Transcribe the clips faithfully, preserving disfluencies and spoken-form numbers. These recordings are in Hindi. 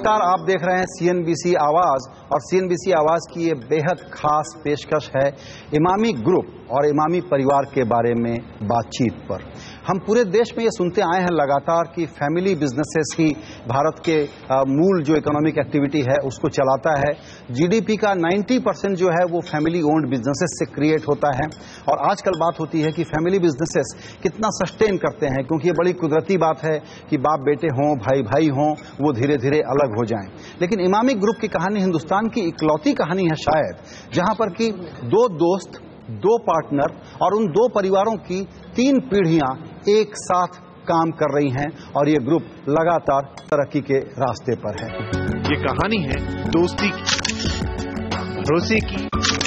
नमस्कार, आप देख रहे हैं सीएनबीसी आवाज और सीएनबीसी आवाज की ये बेहद खास पेशकश है इमामी ग्रुप और इमामी परिवार के बारे में बातचीत पर। हम पूरे देश में ये सुनते आए हैं लगातार कि फैमिली बिजनेसेस ही भारत के मूल जो इकोनॉमिक एक्टिविटी है उसको चलाता है। जीडीपी का नब्बे परसेंट जो है वो फैमिली ओन्ड बिजनेसेस से क्रिएट होता है और आजकल बात होती है कि फैमिली बिजनेसेस कितना सस्टेन करते हैं, क्योंकि ये बड़ी कुदरती बात है कि बाप बेटे हों, भाई भाई हों, वो धीरे धीरे अलग हो जाएं। लेकिन इमामी ग्रुप की कहानी हिंदुस्तान की इकलौती कहानी है शायद, जहां पर कि दो दोस्त, दो पार्टनर और उन दो परिवारों की तीन पीढ़ियां एक साथ काम कर रही हैं और ये ग्रुप लगातार तरक्की के रास्ते पर है। ये कहानी है दोस्ती की, भरोसे की,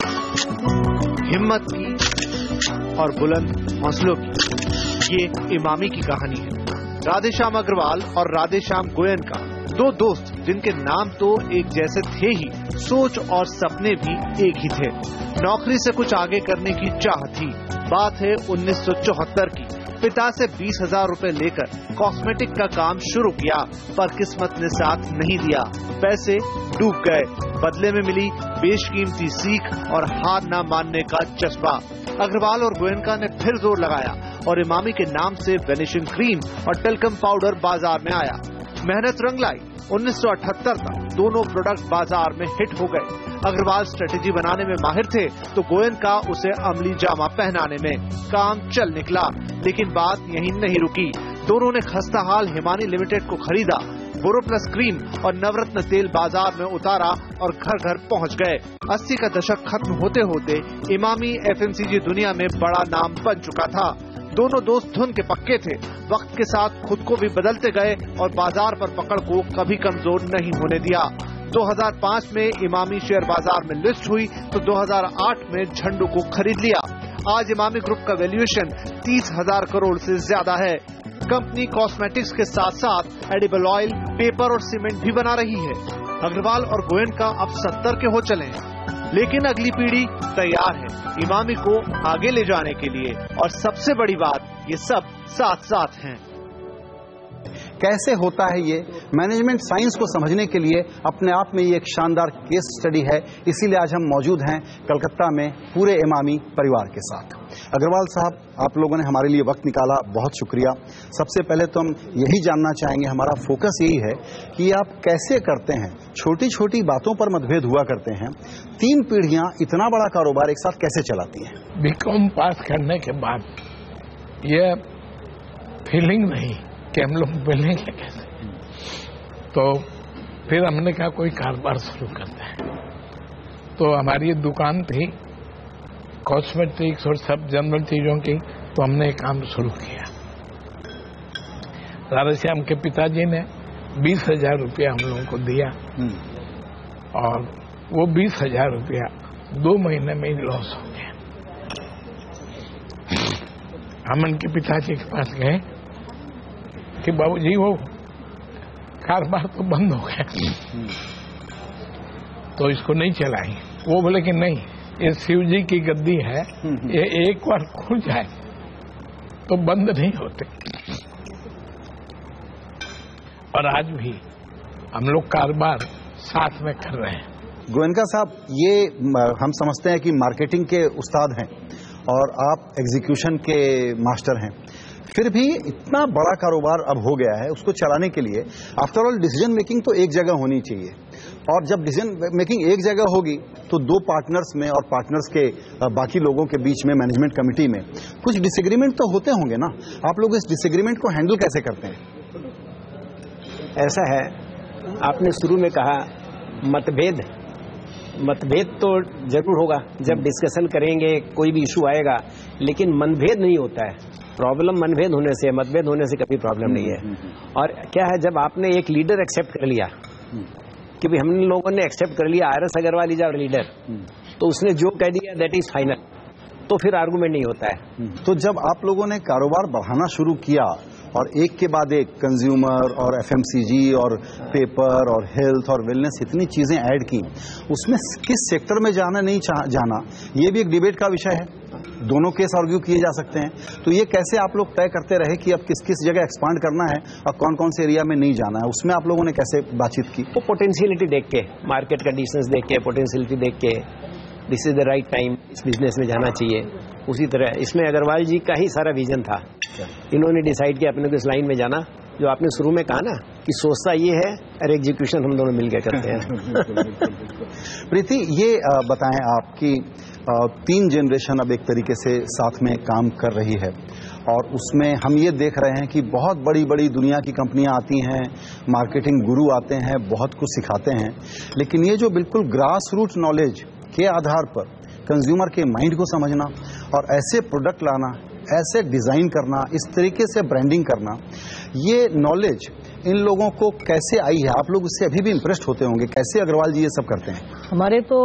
हिम्मत की और बुलंद हौसलों की। ये इमामी की कहानी है राधेश्याम अग्रवाल और राधेश्याम गोयन का, दो दोस्त जिनके नाम तो एक जैसे थे ही, सोच और सपने भी एक ही थे। नौकरी से कुछ आगे करने की चाह थी। बात है उन्नीस सौ चौहत्तर की। पिता से बीस हजार रूपए लेकर कॉस्मेटिक का काम शुरू किया, पर किस्मत ने साथ नहीं दिया। पैसे डूब गए, बदले में मिली बेशकीमती सीख और हार न मानने का जज्बा। अग्रवाल और गोयनका ने फिर जोर लगाया और इमामी के नाम से वेनिशिंग क्रीम और टेल्कम पाउडर बाजार में आया। मेहनत रंग लाई। उन्नीस सौ अठहत्तर तक दोनों प्रोडक्ट बाजार में हिट हो गए। अग्रवाल स्ट्रेटेजी बनाने में माहिर थे तो गोयनका उसे अमली जामा पहनाने में। काम चल निकला, लेकिन बात यहीं नहीं रुकी। दोनों ने खस्ताहाल हिमानी लिमिटेड को खरीदा, बोरोप्लस क्रीम और नवरत्न तेल बाजार में उतारा और घर घर पहुंच गए। अस्सी का दशक खत्म होते होते इमामी एफएमसीजी दुनिया में बड़ा नाम बन चुका था। दोनों दोस्त धुन के पक्के थे, वक्त के साथ खुद को भी बदलते गए और बाजार पर पकड़ को कभी कमजोर नहीं होने दिया। दो हज़ार पाँच में इमामी शेयर बाजार में लिस्ट हुई तो दो हज़ार आठ में झंडू को खरीद लिया। आज इमामी ग्रुप का वैल्यूएशन तीस हजार करोड़ से ज्यादा है। कंपनी कॉस्मेटिक्स के साथ साथ एडिबल ऑयल, पेपर और सीमेंट भी बना रही है। अग्रवाल और गोयनका अब सत्तर के हो चले हैं, लेकिन अगली पीढ़ी तैयार है इमामी को आगे ले जाने के लिए। और सबसे बड़ी बात, ये सब साथ साथ हैं। कैसे होता है ये? मैनेजमेंट साइंस को समझने के लिए अपने आप में ये एक शानदार केस स्टडी है। इसीलिए आज हम मौजूद हैं कलकत्ता में पूरे इमामी परिवार के साथ। अग्रवाल साहब, आप लोगों ने हमारे लिए वक्त निकाला, बहुत शुक्रिया। सबसे पहले तो हम यही जानना चाहेंगे, हमारा फोकस यही है कि आप कैसे करते हैं, छोटी छोटी बातों पर मतभेद हुआ करते हैं, तीन पीढ़ियां इतना बड़ा कारोबार एक साथ कैसे चलाती हैं? बीकॉम पास करने के बाद ये फीलिंग नहीं कि हम लोग मिलेंगे कैसे, तो फिर हमने कहा कोई कारोबार शुरू करते हैं। तो हमारी दुकान थी कॉस्मेटिक्स और सब जनरल चीजों की, तो हमने काम शुरू किया। राधेश्याम के पिताजी ने बीस हजार रुपया हम लोगों को दिया और वो बीस हजार रुपया दो महीने में ही लॉस हो गया। हम उनके पिताजी के पास गए कि बाबूजी वो कारोबार तो बंद हो गया, तो इसको नहीं चलाएंगे। वो बोले कि नहीं, ये शिव जी की गद्दी है, ये एक बार खुल जाए तो बंद नहीं होते। और आज भी हम लोग कारोबार साथ में कर रहे हैं। गोयनका साहब, ये हम समझते हैं कि मार्केटिंग के उस्ताद हैं और आप एग्जीक्यूशन के मास्टर हैं, फिर भी इतना बड़ा कारोबार अब हो गया है, उसको चलाने के लिए आफ्टर ऑल डिसीजन मेकिंग तो एक जगह होनी चाहिए। और जब डिसीजन मेकिंग एक जगह होगी तो दो पार्टनर्स में और पार्टनर्स के बाकी लोगों के बीच में, मैनेजमेंट कमेटी में कुछ डिसएग्रीमेंट तो होते होंगे ना। आप लोग इस डिसएग्रीमेंट को हैंडल कैसे करते हैं? ऐसा है, आपने शुरू में कहा मतभेद मतभेद तो जरूर होगा, जब डिस्कशन करेंगे कोई भी इशू आएगा, लेकिन मनभेद नहीं होता है। प्रॉब्लम मनभेद होने से, मतभेद होने से कभी प्रॉब्लम नहीं है। और क्या है, जब आपने एक लीडर एक्सेप्ट कर लिया कि भाई हम लोगों ने एक्सेप्ट कर लिया R S Agarwal is our leader, तो उसने जो कह दिया दैट इज फाइनल, तो फिर आर्गुमेंट नहीं होता है। तो जब आप लोगों ने कारोबार बढ़ाना शुरू किया और एक के बाद एक कंज्यूमर और एफएमसीजी और पेपर और हेल्थ और वेलनेस इतनी चीजें ऐड की, उसमें किस सेक्टर में जाना नहीं जाना, ये भी एक डिबेट का विषय है। दोनों केस आर्ग्यू किए जा सकते हैं। तो ये कैसे आप लोग तय करते रहे कि अब किस किस जगह एक्सपांड करना है और कौन कौन से एरिया में नहीं जाना है, उसमें आप लोगों ने कैसे बातचीत की? वो पोटेंशियलिटी देख के, मार्केट कंडीशंस देख के, पोटेंशियलिटी देख के, this is the right time, इस बिजनेस में जाना चाहिए। उसी तरह इसमें अग्रवाल जी का ही सारा विजन था। इन्होंने डिसाइड किया अपने को इस लाइन में जाना, जो आपने शुरू में कहा ना कि सोचता ये है और एग्जीक्यूशन हम दोनों मिलकर करते हैं। प्रीति, ये बताएं आप कि तीन जनरेशन अब एक तरीके से साथ में काम कर रही है और उसमें हम ये देख रहे हैं कि बहुत बड़ी बड़ी दुनिया की कंपनियां आती हैं, मार्केटिंग गुरु आते हैं, बहुत कुछ सिखाते हैं, लेकिन ये जो बिल्कुल ग्रास रूट नॉलेज के आधार पर कंज्यूमर के माइंड को समझना और ऐसे प्रोडक्ट लाना, ऐसे डिजाइन करना, इस तरीके से ब्रांडिंग करना, ये नॉलेज इन लोगों को कैसे आई है? आप लोग उससे अभी भी इंप्रेस्ड होते होंगे, कैसे अग्रवाल जी ये सब करते हैं? हमारे तो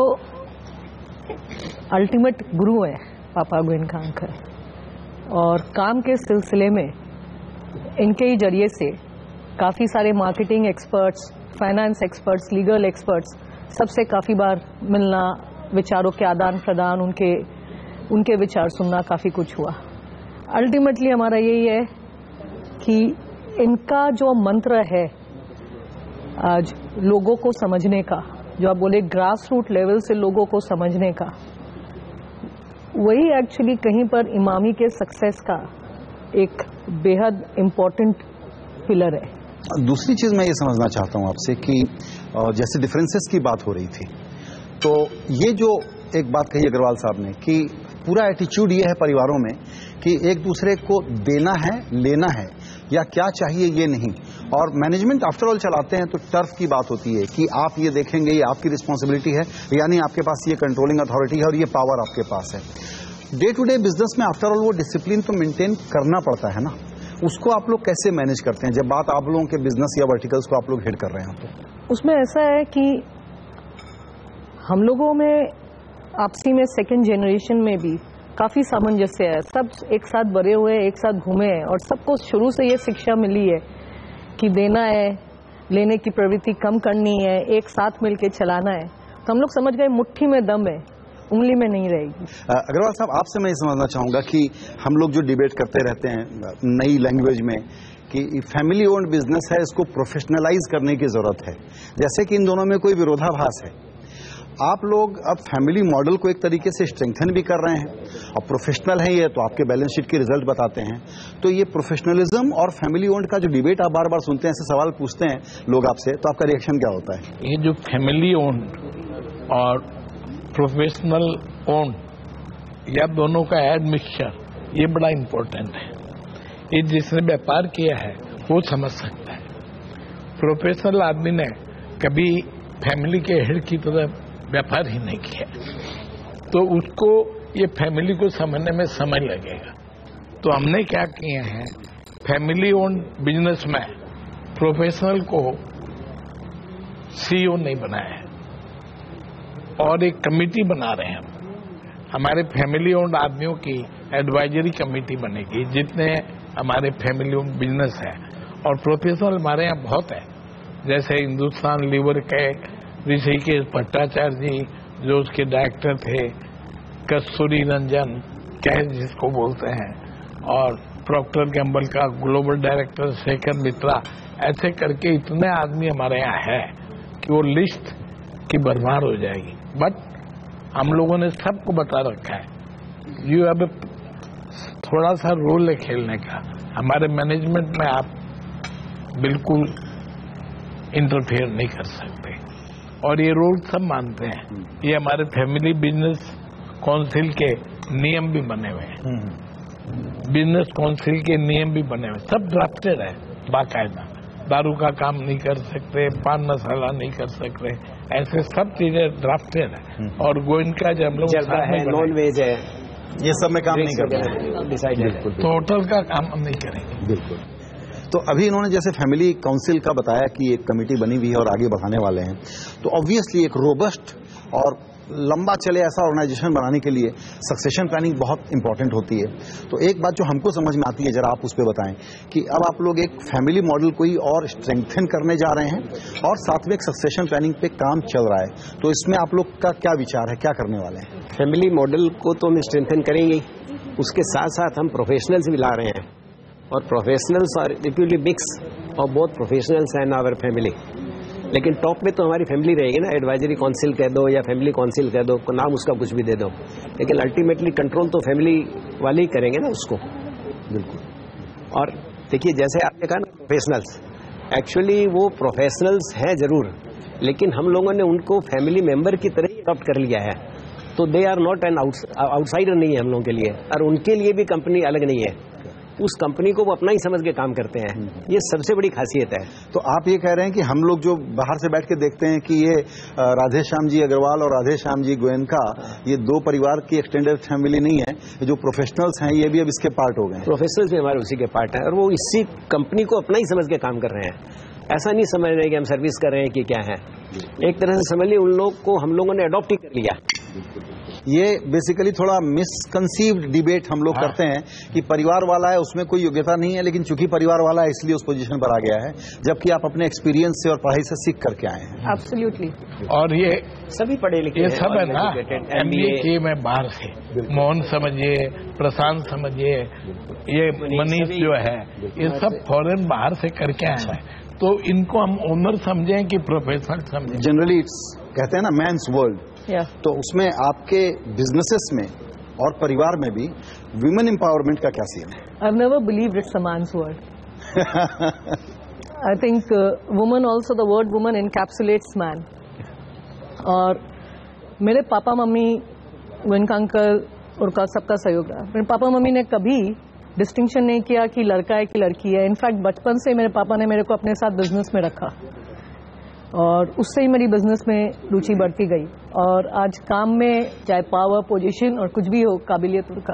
अल्टीमेट गुरु है पापा गोयनका अंकल, और काम के सिलसिले में इनके ही जरिए से काफ़ी सारे marketing experts, finance experts, legal experts, सबसे काफ़ी बार मिलना, विचारों के आदान प्रदान, उनके उनके विचार सुनना, काफ़ी कुछ हुआ। अल्टीमेटली हमारा यही है कि इनका जो मंत्र है आज लोगों को समझने का, जो आप बोले ग्रास रूट लेवल से लोगों को समझने का, वही एक्चुअली कहीं पर इमामी के सक्सेस का एक बेहद इम्पोर्टेंट पिलर है। दूसरी चीज मैं ये समझना चाहता हूं आपसे कि जैसे डिफरेंसेस की बात हो रही थी, तो ये जो एक बात कही अग्रवाल साहब ने कि पूरा एटीट्यूड ये है परिवारों में कि एक दूसरे को देना है, लेना है, या क्या चाहिए ये नहीं। और मैनेजमेंट आफ्टर ऑल चलाते हैं तो टर्फ की बात होती है कि आप ये देखेंगे, ये आपकी रिस्पॉन्सिबिलिटी है, यानी आपके पास ये कंट्रोलिंग अथॉरिटी है और ये पावर आपके पास है। डे टू डे बिजनेस में आफ्टर ऑल वो डिसिप्लिन तो मेंटेन करना पड़ता है ना, उसको आप लोग कैसे मैनेज करते हैं जब बात आप लोगों के बिजनेस या वर्टिकल्स को आप लोग हेड कर रहे हैं? तो उसमें ऐसा है कि हम लोगों में आपसी में सेकेंड जनरेशन में भी काफ़ी सामंजस्य है, सब एक साथ बड़े हुए, एक साथ घूमे हैं और सबको शुरू से ये शिक्षा मिली है कि देना है, लेने की प्रवृत्ति कम करनी है, एक साथ मिलके चलाना है। तो हम लोग समझ गए मुट्ठी में दम है, उंगली में नहीं रहेगी। अग्रवाल साहब, आपसे मैं ये समझना चाहूँगा कि हम लोग जो डिबेट करते रहते हैं नई लैंग्वेज में कि फैमिली ओन्ड बिजनेस है, इसको प्रोफेशनलाइज करने की जरूरत है, जैसे कि इन दोनों में कोई विरोधाभास है। आप लोग अब फैमिली मॉडल को एक तरीके से स्ट्रेंथन भी कर रहे हैं और प्रोफेशनल है ये, तो आपके बैलेंस शीट के रिजल्ट बताते हैं। तो ये प्रोफेशनलिज्म और फैमिली ओन्ड का जो डिबेट आप बार बार सुनते हैं, ऐसे सवाल पूछते हैं लोग आपसे, तो आपका रिएक्शन क्या होता है? ये जो फैमिली ओन्ड और प्रोफेशनल ओन्ड, या दोनों का एडमिक्सचर, ये बड़ा इम्पोर्टेंट है। ये जिसने व्यापार किया है वो समझ सकता है। प्रोफेशनल आदमी ने कभी फैमिली के हेड की तरह व्यापार ही नहीं किया, तो उसको ये फैमिली को समझने में समय लगेगा। तो हमने क्या किए हैं, फैमिली ओन्ड बिजनेस में प्रोफेशनल को सीईओ नहीं बनाया है और एक कमेटी बना रहे हैं। हमारे फैमिली ओन्ड आदमियों की एडवाइजरी कमेटी बनेगी, जितने हमारे फैमिली ओन्ड बिजनेस है। और प्रोफेशनल हमारे यहाँ बहुत है, जैसे हिंदुस्तान लीवर के ऋषिकेश भट्टाचार्य जी जो उसके डायरेक्टर थे, कस्तूरी रंजन कैश जिसको बोलते हैं, और प्रॉक्टर गैम्बल का ग्लोबल डायरेक्टर शेखर मित्रा, ऐसे करके इतने आदमी हमारे यहाँ है कि वो लिस्ट की बर्बाद हो जाएगी। बट हम लोगों ने सबको बता रखा है, यू हैव थोड़ा सा रोल है खेलने का। हमारे मैनेजमेंट में आप बिल्कुल इंटरफेयर नहीं कर सकते और ये रोल सब मानते हैं। ये हमारे फैमिली बिजनेस काउंसिल के नियम भी बने हुए हैं, बिजनेस काउंसिल के नियम भी बने हुए, सब ड्राफ्टेड है बाकायदा। दारू का काम नहीं कर सकते, पान मसाला नहीं कर सकते, ऐसे सब चीजें ड्राफ्टेड है। और गोयनका जब हम लोग है, नॉन वेज है, ये सब में काम नहीं करते, डिसाइडेड। तो होटल का काम हम नहीं करेंगे। बिल्कुल। तो अभी इन्होंने जैसे फैमिली काउंसिल का बताया कि एक कमेटी बनी हुई है और आगे बढ़ाने वाले हैं, तो ऑब्वियसली एक रोबस्ट और लंबा चले ऐसा ऑर्गेनाइजेशन बनाने के लिए सक्सेशन प्लानिंग बहुत इंपॉर्टेंट होती है। तो एक बात जो हमको समझ में आती है, जरा आप उस पर बताएं कि अब आप लोग एक फैमिली मॉडल को ही और स्ट्रेंथन करने जा रहे हैं और साथ में एक सक्सेशन प्लानिंग पे काम चल रहा है, तो इसमें आप लोग का क्या विचार है, क्या करने वाले हैं? फैमिली मॉडल को तो हम स्ट्रेंथन करेंगे, उसके साथ साथ हम प्रोफेशनल्स भी ला रहे हैं, और प्रोफेशनल्स और it will be mix of both professionals and our family. लेकिन टॉप में तो हमारी फैमिली रहेगी ना, एडवाइजरी काउंसिल कह दो या फैमिली काउंसिल कह दो, नाम उसका कुछ भी दे दो, लेकिन अल्टीमेटली कंट्रोल तो फैमिली वाले ही करेंगे ना उसको। बिल्कुल। और देखिए जैसे आपने कहा ना प्रोफेशनल्स, एक्चुअली वो प्रोफेशनल्स हैं जरूर, लेकिन हम लोगों ने उनको फैमिली मेंबर की तरह ही अडॉप्ट कर लिया है, तो they are not an outsider नहीं है हम लोगों के लिए, और उनके लिए भी कंपनी अलग नहीं है, उस कंपनी को वो अपना ही समझ के काम करते हैं। ये सबसे बड़ी खासियत है। तो आप ये कह रहे हैं कि हम लोग जो बाहर से बैठ के देखते हैं कि ये राधे श्याम जी अग्रवाल और राधे श्याम जी गोयनका ये दो परिवार की एक्सटेंडेड फैमिली नहीं है, जो प्रोफेशनल्स हैं ये भी अब इसके पार्ट हो गए हैं। प्रोफेशनल्स भी हमारे उसी के पार्ट हैं, और वो इसी कंपनी को अपना ही समझ के काम कर रहे हैं। ऐसा नहीं समझ रहे कि हम सर्विस कर रहे हैं कि क्या है, एक तरह से समझ लिया उन लोग को हम लोगों ने अडॉप्ट ही कर लिया। ये बेसिकली थोड़ा मिसकंसीव्ड डिबेट हम लोग हाँ। करते हैं कि परिवार वाला है उसमें कोई योग्यता नहीं है, लेकिन चूंकि परिवार वाला है इसलिए उस पोजीशन पर आ गया है, जबकि आप अपने एक्सपीरियंस से और पढ़ाई से सीख करके आए हैं। एब्सोल्युटली। और ये सभी पढ़े लिखे ये सब है ना, एमबीए किए मैं बाहर से, मोहन समझिए, प्रशांत समझिए, ये मनीष जो है, ये सब फॉरेन बाहर से करके आए हैं, तो इनको हम ओनर समझें कि प्रोफेशनल समझें? जनरली इट्स कहते हैं ना मैंस वर्ल्ड, yeah. तो उसमें आपके बिजनेसेस में और परिवार में भी विमेन एम्पावरमेंट का क्या सीन है? I've never believed it's a man's world. I think uh, woman also, the word woman encapsulates man. और मेरे पापा मम्मी, गोयनका अंकल और का सबका सहयोग रहा। मेरे पापा मम्मी ने कभी डिस्टिंक्शन नहीं किया कि लड़का है कि लड़की है। इनफैक्ट बचपन से मेरे पापा ने मेरे को अपने साथ बिजनेस में रखा, और उससे ही मेरी बिजनेस में रुचि बढ़ती गई, और आज काम में चाहे पावर, पोजीशन और कुछ भी हो, काबिलियत उनका,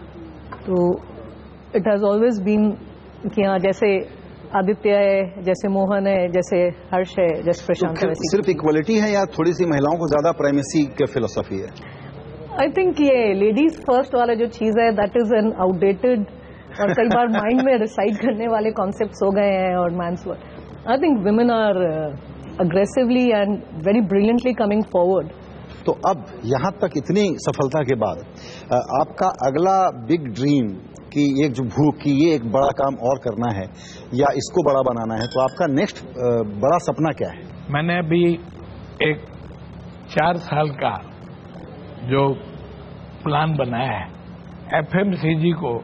तो इट हैज ऑलवेज बीन कि हाँ जैसे आदित्य है, जैसे मोहन है, जैसे हर्ष है, जैसे प्रशांत है। तो सिर्फ इक्वलिटी है या थोड़ी सी महिलाओं को ज्यादा प्राइमेसी की फिलोसफी है? आई थिंक ये लेडीज फर्स्ट वाला जो चीज है दैट इज एन आउटडेटेड और कई बार माइंड में रिसाइड करने वाले कॉन्सेप्ट्स हो गए हैं, और man's world. I think women are aggressively and very brilliantly coming forward. तो अब यहाँ तक इतनी सफलता के बाद आपका अगला बिग ड्रीम कि एक जो भूख की ये एक बड़ा काम और करना है या इसको बड़ा बनाना है, तो आपका नेक्स्ट बड़ा सपना क्या है? मैंने अभी एक चार साल का जो प्लान बनाया है, एफएमसीजी को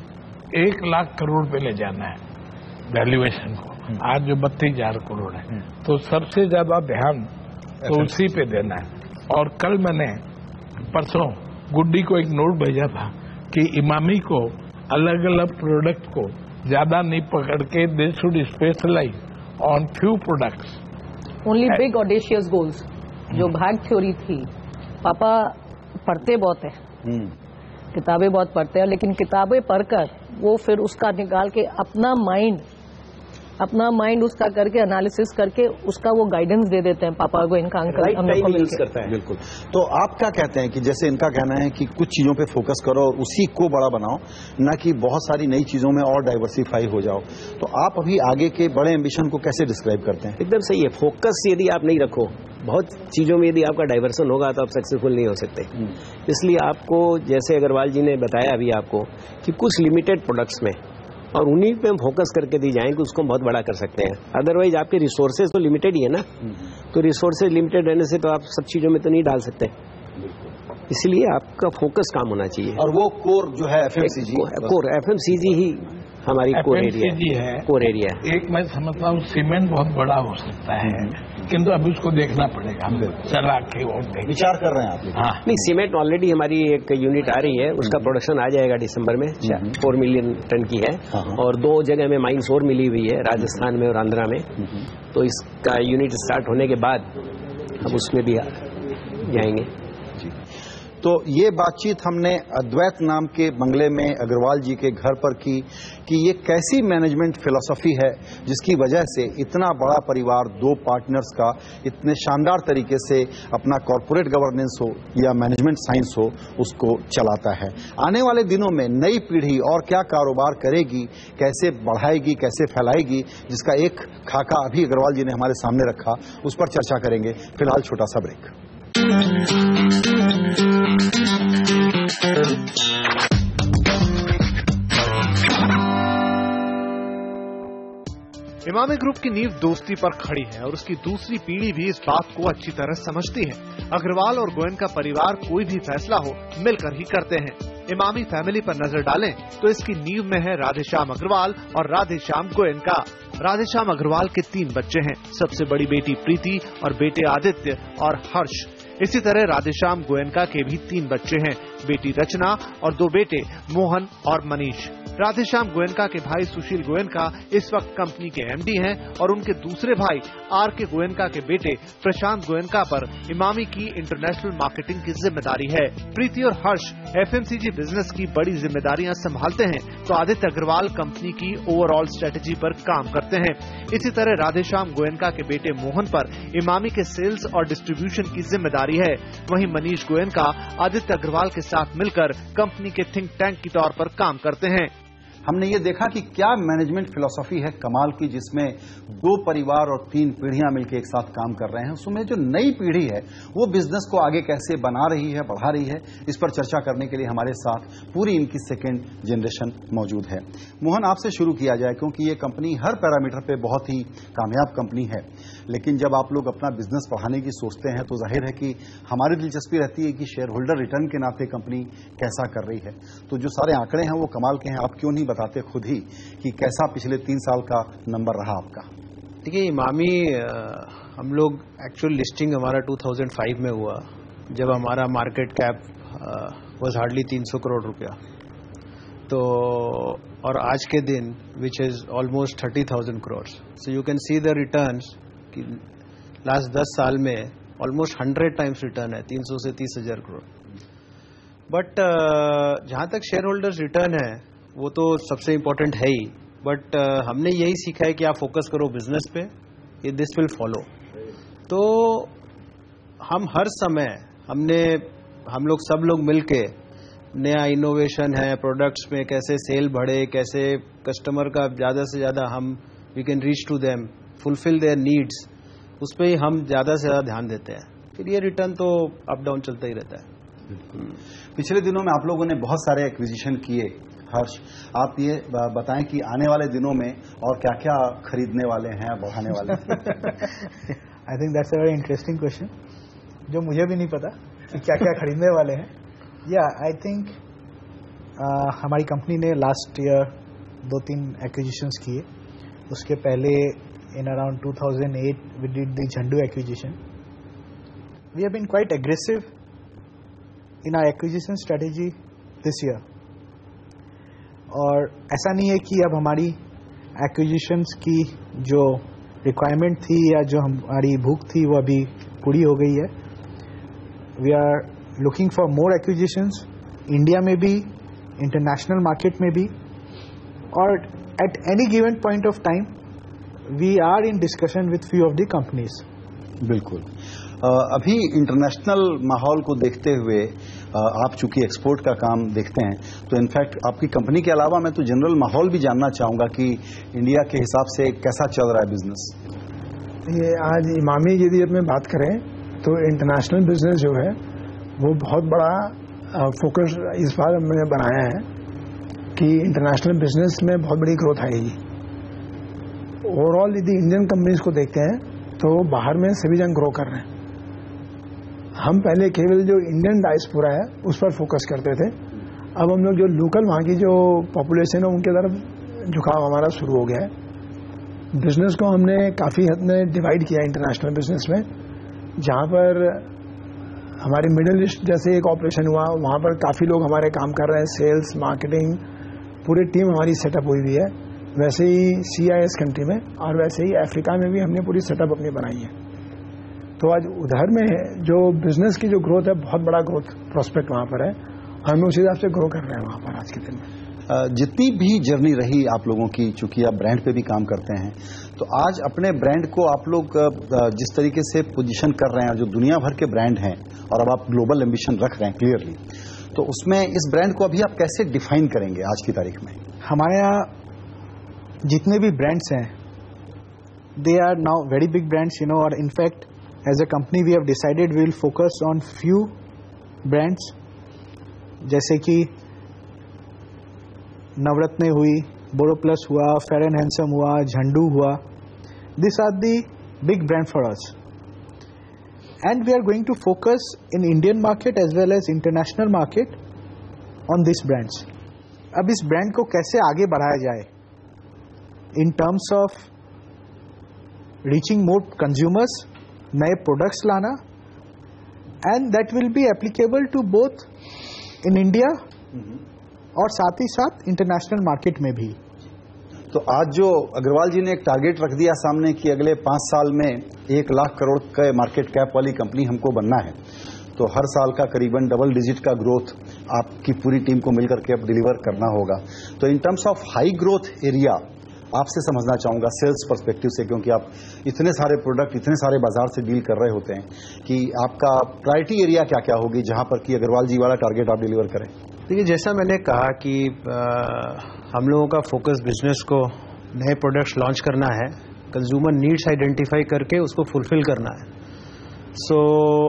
एक लाख करोड़ पे ले जाना है वैल्यूएशन को। आज जो बत्तीस हजार करोड़ है, तो सबसे ज्यादा ध्यान तो उसी पे देना है। और कल मैंने परसों गुड्डी को एक नोट भेजा था कि इमामी को अलग अलग प्रोडक्ट को ज्यादा नहीं पकड़ के they should specialise on few products. Only big audacious goals. जो भाग थ्योरी थी, पापा पढ़ते बहुत है, किताबें बहुत पढ़ते हैं, लेकिन किताबें पढ़कर वो फिर उसका निकाल के अपना माइंड अपना माइंड उसका करके एनालिसिस करके उसका वो गाइडेंस दे देते हैं पापा को, इनका अंकल हम लोग को यूज करता है। बिल्कुल। तो आप क्या कहते हैं कि जैसे इनका कहना है कि कुछ चीजों पे फोकस करो और उसी को बड़ा बनाओ, ना कि बहुत सारी नई चीजों में और डाइवर्सिफाई हो जाओ, तो आप अभी आगे के बड़े एम्बिशन को कैसे डिस्क्राइब करते हैं? एकदम सही है। फोकस यदि आप नहीं रखो, बहुत चीजों में यदि आपका डाइवर्सन होगा तो आप सक्सेसफुल नहीं हो सकते। इसलिए आपको, जैसे अग्रवाल जी ने बताया अभी आपको, कि कुछ लिमिटेड प्रोडक्ट्स में और उन्हीं पे हम फोकस करके दी जाएं कि उसको हम बहुत बड़ा कर सकते हैं। अदरवाइज आपके रिसोर्सेज तो लिमिटेड ही है ना, तो रिसोर्सेज लिमिटेड रहने से तो आप सब चीजों में तो नहीं डाल सकते, इसलिए आपका फोकस काम होना चाहिए। और वो कोर जो है एफएमसीजी, कोर एफएमसीजी ही हमारी कोर एरिया है, कोर एरिया। एक मैं समझता हूँ सीमेंट बहुत बड़ा हो सकता है, किंतु अभी उसको देखना पड़ेगा, चला के और विचार कर रहे हैं आप? हाँ, नहीं, सीमेंट ऑलरेडी हमारी एक यूनिट आ रही है, उसका प्रोडक्शन आ जाएगा दिसंबर में, फोर मिलियन टन की है, और दो जगह में माइंस और मिली हुई है, राजस्थान में और आंध्रा में। तो इसका यूनिट स्टार्ट होने के बाद हम उसमें भी जाएंगे। तो ये बातचीत हमने अद्वैत नाम के बंगले में अग्रवाल जी के घर पर की कि ये कैसी मैनेजमेंट फिलॉसफी है जिसकी वजह से इतना बड़ा परिवार, दो पार्टनर्स का इतने शानदार तरीके से अपना कॉरपोरेट गवर्नेंस हो या मैनेजमेंट साइंस हो उसको चलाता है। आने वाले दिनों में नई पीढ़ी और क्या कारोबार करेगी, कैसे बढ़ाएगी, कैसे फैलाएगी, जिसका एक खाका अभी अग्रवाल जी ने हमारे सामने रखा, उस पर चर्चा करेंगे। फिलहाल छोटा सा ब्रेक। इमामी ग्रुप की नींव दोस्ती पर खड़ी है और उसकी दूसरी पीढ़ी भी इस बात को अच्छी तरह समझती है। अग्रवाल और गोयनका परिवार कोई भी फैसला हो मिलकर ही करते हैं। इमामी फैमिली पर नजर डालें तो इसकी नींव में है राधेश्याम अग्रवाल और राधेश्याम गोयनका। राधेश्याम अग्रवाल के तीन बच्चे हैं, सबसे बड़ी बेटी प्रीति और बेटे आदित्य और हर्ष। इसी तरह राधेश्याम गोयनका के भी तीन बच्चे हैं, बेटी रचना और दो बेटे मोहन और मनीष। राधेश्याम गोयनका के भाई सुशील गोयनका इस वक्त कंपनी के एमडी हैं और उनके दूसरे भाई आर के गोयनका के बेटे प्रशांत गोयनका पर इमामी की इंटरनेशनल मार्केटिंग की जिम्मेदारी है। प्रीति और हर्ष एफएमसीजी बिजनेस की बड़ी जिम्मेदारियां संभालते हैं तो आदित्य अग्रवाल कंपनी की ओवरऑल स्ट्रेटेजी पर काम करते हैं। इसी तरह राधेश्याम गोयनका के बेटे मोहन पर इमामी के सेल्स और डिस्ट्रीब्यूशन की जिम्मेदारी है। वहीं मनीष गोयनका आदित्य अग्रवाल के साथ मिलकर कंपनी के थिंक टैंक के तौर पर काम करते हैं। हमने ये देखा कि क्या मैनेजमेंट फिलॉसफी है कमाल की, जिसमें दो परिवार और तीन पीढ़ियां मिलकर एक साथ काम कर रहे हैं। उसमें जो नई पीढ़ी है वो बिजनेस को आगे कैसे बना रही है, बढ़ा रही है, इस पर चर्चा करने के लिए हमारे साथ पूरी इनकी सेकेंड जनरेशन मौजूद है। मोहन, आपसे शुरू किया जाए क्योंकि ये कंपनी हर पैरामीटर पे बहुत ही कामयाब कंपनी है, लेकिन जब आप लोग अपना बिजनेस बढ़ाने की सोचते हैं तो जाहिर है कि हमारी दिलचस्पी रहती है कि शेयर होल्डर रिटर्न के नाते कंपनी कैसा कर रही है। तो जो सारे आंकड़े हैं वो कमाल के हैं, आप क्यों नहीं बताते खुद ही कि कैसा पिछले तीन साल का नंबर रहा आपका? देखिए, इमामी हम लोग एक्चुअल लिस्टिंग हमारा दो हज़ार पाँच में हुआ जब हमारा मार्केट कैप वाज हार्डली तीन सौ करोड़ रुपया। तो और आज के दिन which is almost thirty thousand crore. So you can see the returns कि लास्ट दस साल में ऑलमोस्ट हंड्रेड टाइम्स रिटर्न है, तीन सौ से तीस हजार करोड़। बट uh, जहां तक शेयर होल्डर्स रिटर्न है वो तो सबसे इम्पोर्टेंट है ही, बट uh, हमने यही सीखा है कि आप फोकस करो बिजनेस पे, ये दिस विल फॉलो। तो हम हर समय हमने हम लोग सब लोग मिलके नया इनोवेशन है, प्रोडक्ट्स में कैसे सेल बढ़े, कैसे कस्टमर का ज़्यादा से ज़्यादा हम we can reach to them, fulfil their needs, उस पर ही हम ज़्यादा से ज़्यादा ध्यान देते हैं। फिर ये रिटर्न तो अप डाउन चलता ही रहता है। पिछले दिनों में आप लोगों ने बहुत सारे एक्विजिशन किए। हर्ष, आप ये बताएं कि आने वाले दिनों में और क्या क्या खरीदने वाले हैं, बढ़ाने वाले हैं? I think that's a very interesting question, जो मुझे भी नहीं पता कि क्या क्या खरीदने वाले हैं। या आई थिंक हमारी कंपनी ने लास्ट ईयर दो तीन एक्विजिशंस किए। उसके पहले in around two thousand eight we did the Jhandu acquisition. We have been quite aggressive in our acquisition strategy this year. और ऐसा नहीं है कि अब हमारी एक्विजिशंस की जो रिक्वायरमेंट थी या जो हमारी भूख थी वो अभी पूरी हो गई है। We are looking for more acquisitions, India में भी, इंटरनेशनल मार्केट में भी, और at any given point of time we are in discussion with few of the companies. बिल्कुल। अभी इंटरनेशनल माहौल को देखते हुए आप चूंकि एक्सपोर्ट का काम देखते हैं, तो इनफैक्ट आपकी कंपनी के अलावा मैं तो जनरल माहौल भी जानना चाहूंगा कि इंडिया के हिसाब से कैसा चल रहा है बिजनेस। ये आज इमामी यदि अपने बात करें तो इंटरनेशनल बिजनेस जो है वो बहुत बड़ा फोकस इस बार हमने बनाया है कि इंटरनेशनल बिजनेस में बहुत बड़ी ग्रोथ आएगी। ओवरऑल यदि इंडियन कंपनीज को देखते हैं तो बाहर में सभी जन ग्रो कर रहे हैं। हम पहले केवल जो इंडियन डायस्पोरा है उस पर फोकस करते थे, अब हम लोग जो लोकल वहाँ की जो पॉपुलेशन है उनके तरफ झुकाव हमारा शुरू हो गया है। बिजनेस को हमने काफ़ी हद में डिवाइड किया इंटरनेशनल बिजनेस में, जहाँ पर हमारे मिडिल ईस्ट जैसे एक ऑपरेशन हुआ, वहाँ पर काफ़ी लोग हमारे काम कर रहे हैं, सेल्स, मार्केटिंग, पूरी टीम हमारी सेटअप हुई हुई है। वैसे ही सी आई एस कंट्री में और वैसे ही अफ्रीका में भी हमने पूरी सेटअप अपनी बनाई है। तो आज उधर में जो बिजनेस की जो ग्रोथ है, बहुत बड़ा ग्रोथ प्रोस्पेक्ट वहाँ पर है, हम उस हिसाब से ग्रो कर रहे हैं वहाँ पर आज के दिन में। जितनी भी जर्नी रही आप लोगों की, चूंकि आप ब्रांड पे भी काम करते हैं, तो आज अपने ब्रांड को आप लोग जिस तरीके से पोजीशन कर रहे हैं, जो दुनिया भर के ब्रांड हैं और अब आप ग्लोबल एम्बिशन रख रहे हैं क्लियरली, तो उसमें इस ब्रांड को अभी आप कैसे डिफाइन करेंगे आज की तारीख में? हमारे यहाँ जितने भी ब्रांड्स हैं, they are now very big brands, you know, और in fact as a company we have decided we will focus on few brands, जैसे कि नवरत्न हुई, बोरो प्लस हुआ, फेयर एंड हैंडसम हुआ, झंडू हुआ, these are the big brand for us, and we are going to focus in Indian market as well as international market on these brands. अब इस ब्रांड को कैसे आगे बढ़ाया जाए in terms of reaching more consumers, नए प्रोडक्ट्स लाना, and that will be applicable to both in India और साथ ही साथ इंटरनेशनल मार्केट में भी। तो आज जो अग्रवाल जी ने एक टारगेट रख दिया सामने कि अगले पांच साल में एक लाख करोड़ का मार्केट कैप वाली कंपनी हमको बनना है, तो हर साल का करीबन डबल डिजिट का ग्रोथ आपकी पूरी टीम को मिलकर के अब डिलीवर करना होगा। तो in terms of high growth area आपसे समझना चाहूंगा सेल्स पर्सपेक्टिव से, क्योंकि आप इतने सारे प्रोडक्ट इतने सारे बाजार से डील कर रहे होते हैं, कि आपका प्रायोरिटी एरिया क्या क्या होगी जहां पर कि अग्रवाल जी वाला टारगेट आप डिलीवर करें। देखिए, जैसा मैंने कहा कि आ, हम लोगों का फोकस बिजनेस को नए प्रोडक्ट्स लॉन्च करना है, कंज्यूमर नीड्स आइडेंटिफाई करके उसको फुलफिल करना है। सो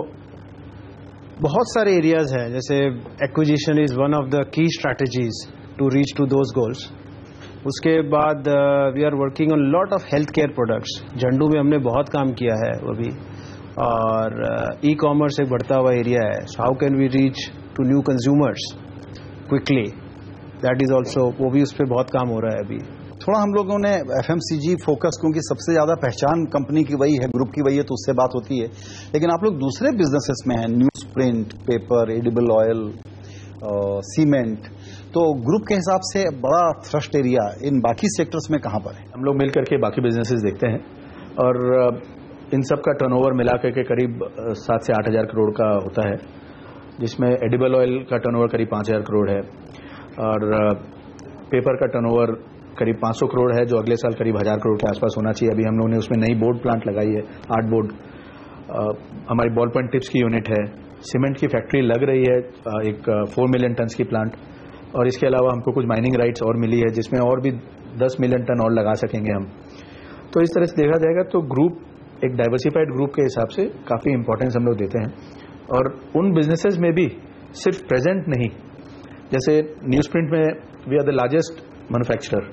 so, बहुत सारे एरियाज हैं, जैसे acquisition is one of the key strategies to reach to those goals. उसके बाद we are working on lot of health care products. Jhandu में हमने बहुत काम किया है वो भी, और ई कॉमर्स एक बढ़ता हुआ एरिया है। So how can we reach to new consumers quickly, that is also, वो भी उस पर बहुत काम हो रहा है अभी। थोड़ा हम लोगों ने एफएमसीजी फोकस, क्योंकि सबसे ज्यादा पहचान कंपनी की वही है, ग्रुप की वही है, तो उससे बात होती है। लेकिन आप लोग दूसरे बिजनेसेस में हैं, news print, paper, edible oil, cement, तो ग्रुप के हिसाब से बड़ा थ्रस्ट एरिया इन बाकी सेक्टर्स में कहां पर है? हम लोग मिलकर के बाकी बिजनेसेस देखते हैं, और इन सब का टर्नओवर मिला करके करीब सात से आठ हजार करोड़ का होता है, जिसमें एडिबल ऑयल का टर्नओवर करीब पाँच हजार करोड़ है, और पेपर का टर्नओवर करीब पाँच सौ करोड़ है, जो अगले साल करीब हजार करोड़ के आसपास होना चाहिए। अभी हम लोगों ने उसमें नई बोर्ड प्लांट लगाई है, आठ बोर्ड। हमारी बॉल पॉइंट टिप्स की यूनिट है, सीमेंट की फैक्ट्री लग रही है, एक फोर मिलियन टन की प्लांट, और इसके अलावा हमको कुछ माइनिंग राइट्स और मिली है, जिसमें और भी दस मिलियन टन और लगा सकेंगे हम। तो इस तरह से देखा जाएगा तो ग्रुप एक डाइवर्सिफाइड ग्रुप के हिसाब से काफ़ी इंपॉर्टेंस हम लोग देते हैं, और उन बिजनेसेस में भी सिर्फ प्रेजेंट नहीं, जैसे न्यूज प्रिंट में we are the largest manufacturer,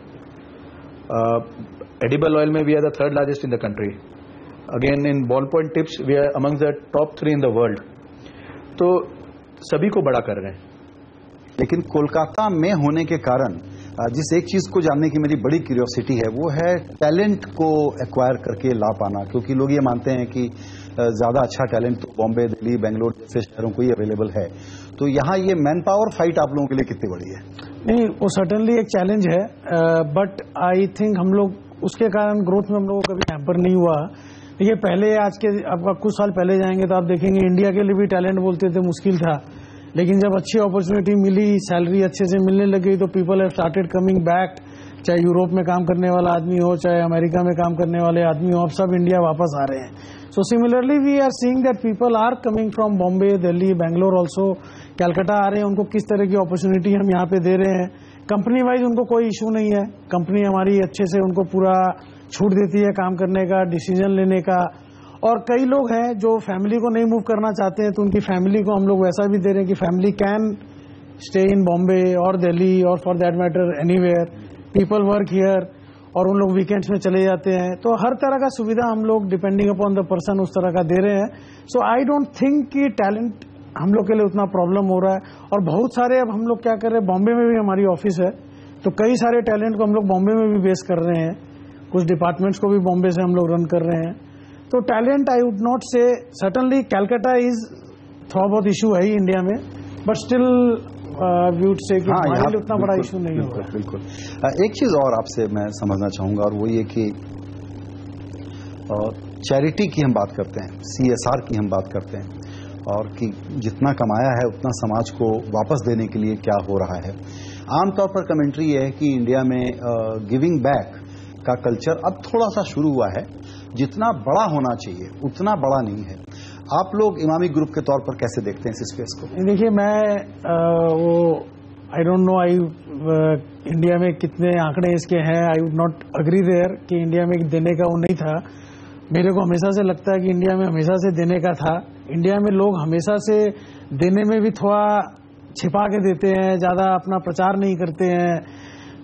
edible oil में we are the third largest in the country, again in ball point tips we are among the top three in the world. तो सभी को बड़ा कर रहे हैं। लेकिन कोलकाता में होने के कारण जिस एक चीज को जानने की मेरी बड़ी क्यूरियोसिटी है, वो है टैलेंट को एक्वायर करके ला पाना, क्योंकि लोग ये मानते हैं कि ज्यादा अच्छा टैलेंट तो बॉम्बे, दिल्ली, बेंगलोर जैसे शहरों को ही अवेलेबल है। तो यहाँ ये मैन पावर फाइट आप लोगों के लिए कितनी बड़ी है? नहीं, वो सर्टनली एक चैलेंज है, बट आई थिंक हम लोग उसके कारण ग्रोथ में हम लोगों को कभी हैम्पर नहीं हुआ। ये पहले, आज के आपका कुछ साल पहले जाएंगे तो आप देखेंगे इंडिया के लिए भी टैलेंट बोलते थे मुश्किल था, लेकिन जब अच्छी अपॉर्चुनिटी मिली, सैलरी अच्छे से मिलने लगी, तो people have started coming back. चाहे यूरोप में काम करने वाला आदमी हो, चाहे अमेरिका में काम करने वाले आदमी हो, अब सब इंडिया वापस आ रहे हैं। So similarly we are seeing that people are coming from Bombay, Delhi, Bangalore, also Calcutta आ रहे हैं। उनको किस तरह की अपॉर्चुनिटी हम यहाँ पे दे रहे हैं, कंपनी वाइज उनको कोई इशू नहीं है। कंपनी हमारी अच्छे से उनको पूरा छूट देती है काम करने का, डिसीजन लेने का। और कई लोग हैं जो फैमिली को नहीं मूव करना चाहते हैं, तो उनकी फैमिली को हम लोग वैसा भी दे रहे हैं कि family can stay in Bombay और दिल्ली, और for that matter anywhere, people work here, और उन लोग वीकेंड्स में चले जाते हैं। तो हर तरह का सुविधा हम लोग डिपेंडिंग अपॉन द पर्सन उस तरह का दे रहे हैं। सो आई डोंट थिंक कि टैलेंट हम लोग के लिए उतना प्रॉब्लम हो रहा है। और बहुत सारे, अब हम लोग क्या कर रहे हैं, बॉम्बे में भी हमारी ऑफिस है, तो कई सारे टैलेंट को हम लोग बॉम्बे में भी बेस कर रहे हैं, कुछ डिपार्टमेंट्स को भी बॉम्बे से हम लोग रन कर रहे हैं। तो talent I would not say, certainly Calcutta is थोड़ा बहुत इशू है ही इंडिया में, but still we would say कि हाँ, हमारे लिए उतना बड़ा इशू नहीं होगा। बिल्कुल। एक चीज और आपसे मैं समझना चाहूंगा, और वो ये कि चैरिटी की हम बात करते हैं, सीएसआर की हम बात करते हैं, और कि जितना कमाया है उतना समाज को वापस देने के लिए क्या हो रहा है। आमतौर पर कमेंट्री ये है कि इंडिया में गिविंग बैक का कल्चर अब थोड़ा सा शुरू हुआ है, जितना बड़ा होना चाहिए उतना बड़ा नहीं है। आप लोग इमामी ग्रुप के तौर पर कैसे देखते हैं इस स्पेस को? देखिए, मैं आ, वो I don't know I India में कितने आंकड़े इसके हैं, I would not agree there कि इंडिया में देने का वो नहीं था। मेरे को हमेशा से लगता है कि इंडिया में हमेशा से देने का था। इंडिया में लोग हमेशा से देने में भी थोड़ा छिपा के देते हैं, ज़्यादा अपना प्रचार नहीं करते हैं।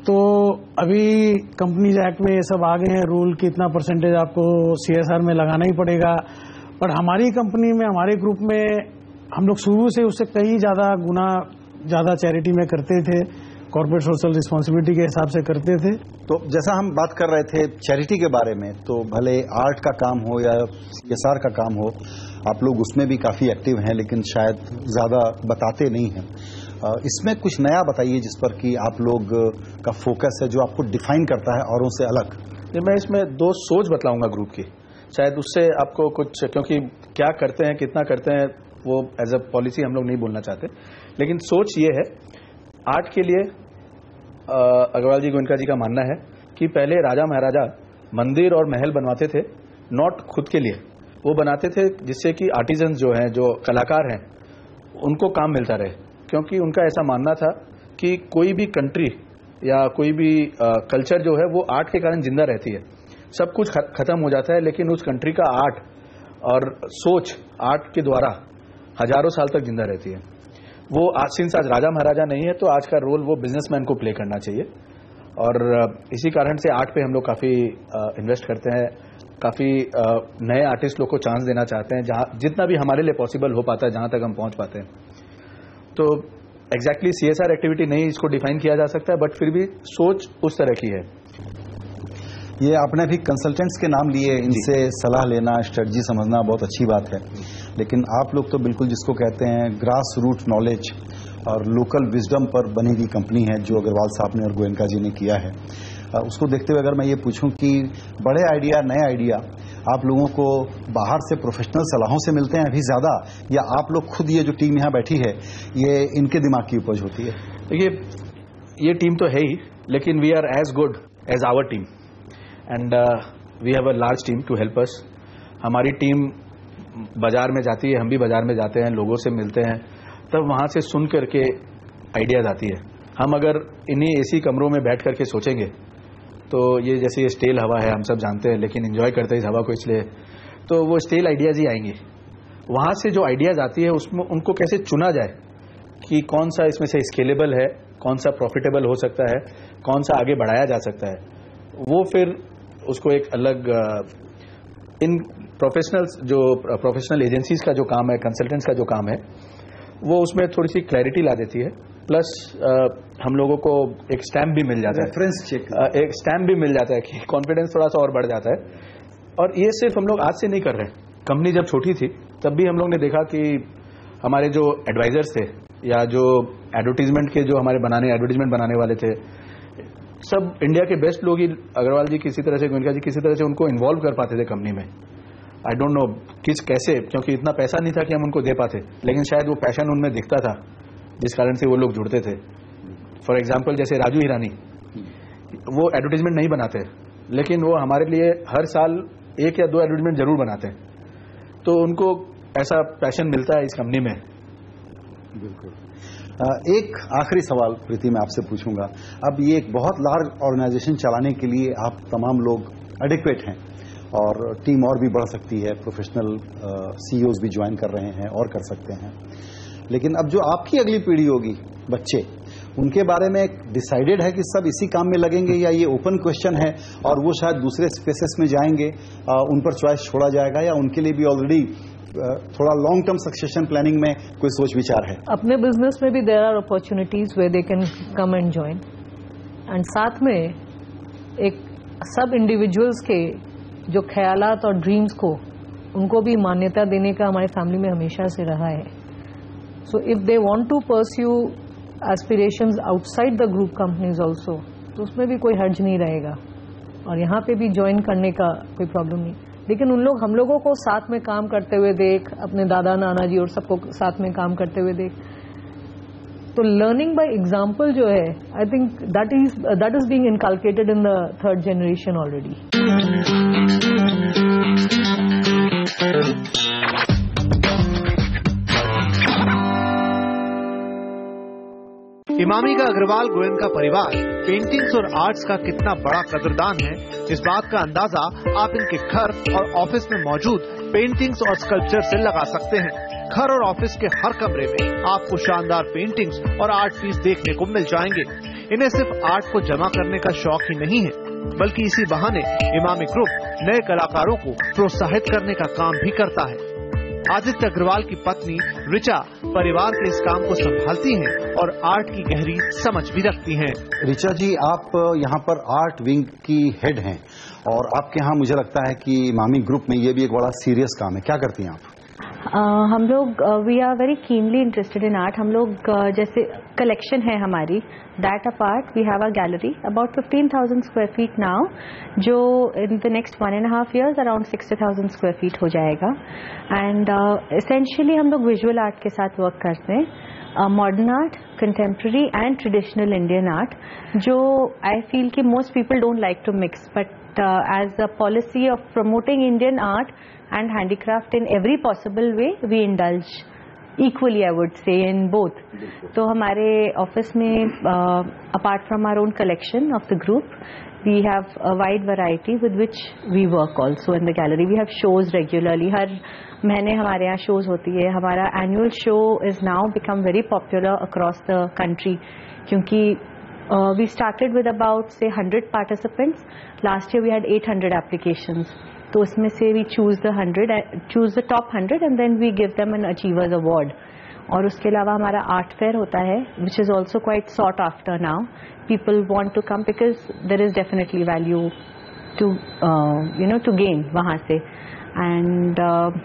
तो अभी कंपनीज एक्ट में ये सब आ गए हैं रूल कि इतना परसेंटेज आपको सीएसआर में लगाना ही पड़ेगा। पर हमारी कंपनी में, हमारे ग्रुप में हम लोग शुरू से उससे कई ज़्यादा गुना ज़्यादा चैरिटी में करते थे, कॉर्पोरेट सोशल रिस्पॉन्सिबिलिटी के हिसाब से करते थे। तो जैसा हम बात कर रहे थे चैरिटी के बारे में, तो भले आर्ट का काम हो या सीएसआर का काम हो, आप लोग उसमें भी काफ़ी एक्टिव हैं, लेकिन शायद ज़्यादा बताते नहीं हैं। इसमें कुछ नया बताइए जिस पर कि आप लोग का फोकस है, जो आपको डिफाइन करता है औरों से अलग। मैं इसमें दो सोच बतलाऊंगा ग्रुप की, शायद उससे आपको कुछ, क्योंकि क्या करते हैं कितना करते हैं वो एज अ पॉलिसी हम लोग नहीं बोलना चाहते, लेकिन सोच ये है आर्ट के लिए अग्रवाल जी गोयनका जी का मानना है कि पहले राजा महाराजा मंदिर और महल बनवाते थे, नॉट खुद के लिए, वो बनाते थे जिससे कि आर्टिजन जो हैं, जो कलाकार हैं, उनको काम मिलता रहे। क्योंकि उनका ऐसा मानना था कि कोई भी कंट्री या कोई भी कल्चर जो है वो आर्ट के कारण जिंदा रहती है। सब कुछ खत्म हो जाता है, लेकिन उस कंट्री का आर्ट और सोच आर्ट के द्वारा हजारों साल तक जिंदा रहती है। वो आज सिंस आज राजा महाराजा नहीं है, तो आज का रोल वो बिजनेसमैन को प्ले करना चाहिए। और इसी कारण से आर्ट पे हम लोग काफ़ी इन्वेस्ट करते हैं, काफ़ी नए आर्टिस्ट लोग को चांस देना चाहते हैं, जहाँ जितना भी हमारे लिए पॉसिबल हो पाता है, जहाँ तक हम पहुँच पाते हैं। तो एग्जैक्टली सीएसआर एक्टिविटी नहीं इसको डिफाइन किया जा सकता है, बट फिर भी सोच उस तरह की है। ये आपने भी कंसल्टेंट्स के नाम लिए, इनसे सलाह लेना, स्ट्रेटजी समझना बहुत अच्छी बात है, लेकिन आप लोग तो बिल्कुल जिसको कहते हैं ग्रास रूट नॉलेज और लोकल विजडम पर बनी हुई कंपनी है, जो अग्रवाल साहब ने और गोयनका जी ने किया है। उसको देखते हुए अगर मैं ये पूछूं कि बड़े आइडिया, नए आइडिया आप लोगों को बाहर से प्रोफेशनल सलाहों से मिलते हैं अभी ज़्यादा, या आप लोग खुद ये जो टीम यहाँ बैठी है ये इनके दिमाग की उपज होती है? देखिए, ये टीम तो है ही, लेकिन we are as good as our team and we have a large team to help us. हमारी टीम बाजार में जाती है, हम भी बाजार में जाते हैं, लोगों से मिलते हैं, तब वहाँ से सुन करके आइडियाज आती है। हम अगर इन्हीं एसी कमरों में बैठ करके सोचेंगे तो ये जैसे ये स्टेल हवा है, हम सब जानते हैं, लेकिन एंजॉय करते हैं इस हवा को, इसलिए तो वो स्टेल आइडियाज ही आएंगे। वहाँ से जो आइडियाज आती है उसमें उनको कैसे चुना जाए कि कौन सा इसमें से स्केलेबल है, कौन सा प्रॉफिटेबल हो सकता है, कौन सा आगे बढ़ाया जा सकता है, वो फिर उसको एक अलग इन प्रोफेशनल्स जो प्रोफेशनल एजेंसीज का जो काम है, कंसल्टेंट्स का जो काम है, वो उसमें थोड़ी सी क्लैरिटी ला देती है। प्लस हम लोगों को एक स्टैम्प भी मिल जाता है, रेफरेंस चेक, एक स्टैम्प भी मिल जाता है कि कॉन्फिडेंस थोड़ा सा और बढ़ जाता है। और ये सिर्फ हम लोग आज से नहीं कर रहे हैं, कंपनी जब छोटी थी तब भी हम लोग ने देखा कि हमारे जो एडवाइजर्स थे या जो एडवर्टीजमेंट के जो हमारे बनाने एडवर्टीजमेंट बनाने वाले थे, सब इंडिया के बेस्ट लोग ही अग्रवाल जी किसी तरह से, गोयनका जी किसी तरह से उनको इन्वॉल्व कर पाते थे कंपनी में। आई डोंट नो किस कैसे, क्योंकि इतना पैसा नहीं था कि हम उनको दे पाते, लेकिन शायद वो पैशन उनमें दिखता था जिस कारण से वो लोग जुड़ते थे। फॉर एग्जाम्पल जैसे राजू हिरानी, वो एडवर्टीजमेंट नहीं बनाते, लेकिन वो हमारे लिए हर साल एक या दो एडवर्टीजमेंट जरूर बनाते हैं, तो उनको ऐसा पैशन मिलता है इस कंपनी में। बिल्कुल। एक आखिरी सवाल प्रीति मैं आपसे पूछूंगा। अब ये एक बहुत लार्ज ऑर्गेनाइजेशन चलाने के लिए आप तमाम लोग एडिक्वेट हैं और टीम और भी बढ़ सकती है, प्रोफेशनल सीईओज भी ज्वाइन कर रहे हैं और कर सकते हैं, लेकिन अब जो आपकी अगली पीढ़ी होगी, बच्चे, उनके बारे में डिसाइडेड है कि सब इसी काम में लगेंगे, या ये ओपन क्वेश्चन है और वो शायद दूसरे स्पेसेस में जाएंगे, उन पर चॉइस छोड़ा जाएगा, या उनके लिए भी ऑलरेडी थोड़ा लॉन्ग टर्म सक्सेशन प्लानिंग में कोई सोच विचार है? अपने बिजनेस में भी there are opportunities where they can come and join, and साथ में एक सब इंडिविजुअल्स के जो ख्यालात और ड्रीम्स को उनको भी मान्यता देने का हमारे फैमिली में हमेशा से रहा है। So if they want to pursue aspirations outside the group companies also, तो उसमें भी कोई हर्ज नहीं रहेगा और यहाँ पे भी ज्वाइन करने का कोई प्रॉब्लम नहीं। लेकिन उन लोग हम लोगों को साथ में काम करते हुए देख, अपने दादा नाना जी और सबको साथ में काम करते हुए देख, तो लर्निंग बाय एग्जाम्पल जो है, I think that is that is being inculcated in the third generation already. Emami का अग्रवाल गोयनका परिवार पेंटिंग्स और आर्ट्स का कितना बड़ा कदरदान है, इस बात का अंदाजा आप इनके घर और ऑफिस में मौजूद पेंटिंग्स और स्कल्पचर से लगा सकते हैं। घर और ऑफिस के हर कमरे में आपको शानदार पेंटिंग्स और आर्ट पीस देखने को मिल जाएंगे। इन्हें सिर्फ आर्ट को जमा करने का शौक ही नहीं है, बल्कि इसी बहाने इमामी ग्रुप नए कलाकारों को प्रोत्साहित करने का काम भी करता है। आदित्य अग्रवाल की पत्नी रिचा परिवार के इस काम को संभालती हैं और आर्ट की गहरी समझ भी रखती हैं। रिचा जी, आप यहाँ पर आर्ट विंग की हेड हैं और आपके यहाँ मुझे लगता है कि इमामी ग्रुप में ये भी एक बड़ा सीरियस काम है। क्या करती हैं आप? Uh, हम लोग we are very keenly interested in art. हम लोग uh, जैसे कलेक्शन है हमारी, that apart we have a gallery about fifteen thousand square feet now, जो in the next one and half years around sixty thousand square feet हो जाएगा। एंड एसेंशियली uh, हम लोग विजुअल आर्ट के साथ वर्क करते हैं, modern art, contemporary and traditional Indian art, जो आई फील कि most people don't like to mix, but as a policy of promoting Indian art and handicraft in every possible way, we indulge equally, I would say, in both. तो हमारे ऑफिस में uh, apart from our own collection of the group, we have a wide variety with which we work also in the gallery. We have shows regularly. हर महीने हमारे यहाँ shows होती है. हमारा annual show is now become very popular across the country, क्योंकि uh, we started with about say one hundred participants. Last year we had eight hundred applications. तो उसमें से we choose the hundred choose the top hundred and then we give them an achievers award. और उसके अलावा हमारा आर्ट फेयर होता है, which is also quite sought after now. People want to come because there is definitely value to you know to gain वहाँ से. एंड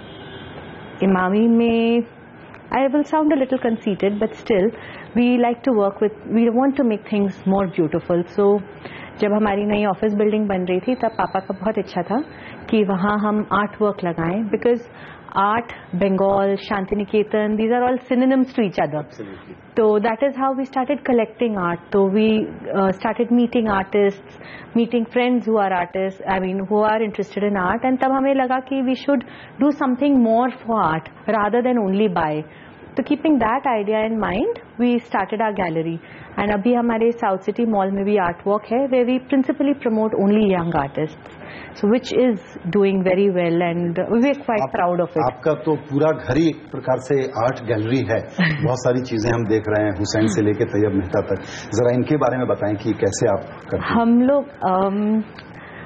इमामी में I will sound a little conceited, but still we like to work with, we want to make things more beautiful. So जब हमारी नई ऑफिस बिल्डिंग बन रही थी तब पापा का बहुत इच्छा था कि वहाँ हम आर्ट वर्क लगाएं, because art, Bengal, Shanti Niketan, these are all synonyms to each other. So that is how we started collecting art. So we uh, started meeting artists, meeting friends who are artists, I mean who are interested in art, and तब हमें लगा कि we should do something more for art rather than only buy. So keeping that idea in mind, we started our gallery. And अभी हमारे साउथ सिटी मॉल में भी आर्ट वॉक है, where we principally promote only young artists, so which is doing very well and we are quite आप, proud of it. आपका तो पूरा घर ही एक प्रकार से आर्ट गैलरी है. बहुत सारी चीजें हम देख रहे हैं, हुसैन से लेके तैयब मेहता तक. जरा इनके बारे में बताएं कि कैसे आप करते हैं. हम लोग